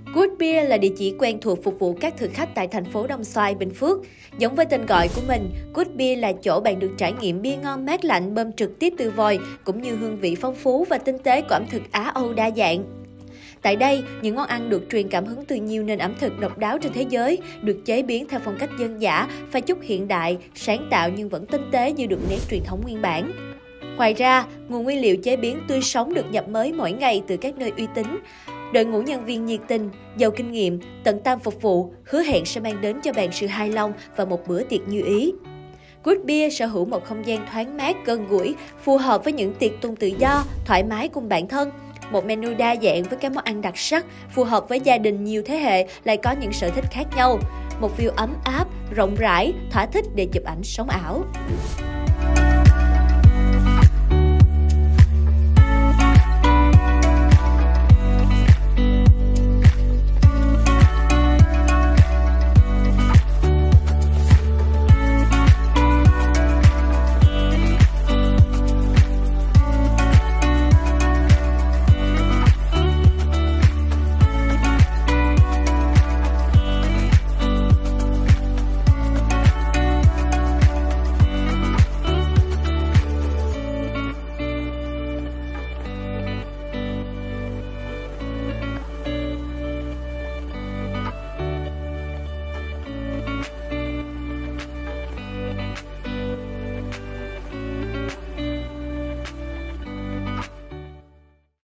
Good Beer là địa chỉ quen thuộc phục vụ các thực khách tại thành phố Đồng Xoài, Bình Phước. Giống với tên gọi của mình, Good Beer là chỗ bạn được trải nghiệm bia ngon mát lạnh bơm trực tiếp từ vòi, cũng như hương vị phong phú và tinh tế của ẩm thực Á-Âu đa dạng. Tại đây, những món ăn được truyền cảm hứng từ nhiều nền ẩm thực độc đáo trên thế giới, được chế biến theo phong cách dân dã, pha chút hiện đại, sáng tạo nhưng vẫn tinh tế giữ được nét truyền thống nguyên bản. Ngoài ra, nguồn nguyên liệu chế biến tươi sống được nhập mới mỗi ngày từ các nơi uy tín. Đội ngũ nhân viên nhiệt tình, giàu kinh nghiệm, tận tâm phục vụ, hứa hẹn sẽ mang đến cho bạn sự hài lòng và một bữa tiệc như ý. Good Beer sở hữu một không gian thoáng mát, gần gũi, phù hợp với những tiệc tùng tự do, thoải mái cùng bản thân. Một menu đa dạng với các món ăn đặc sắc, phù hợp với gia đình nhiều thế hệ lại có những sở thích khác nhau. Một view ấm áp, rộng rãi, thỏa thích để chụp ảnh sống ảo.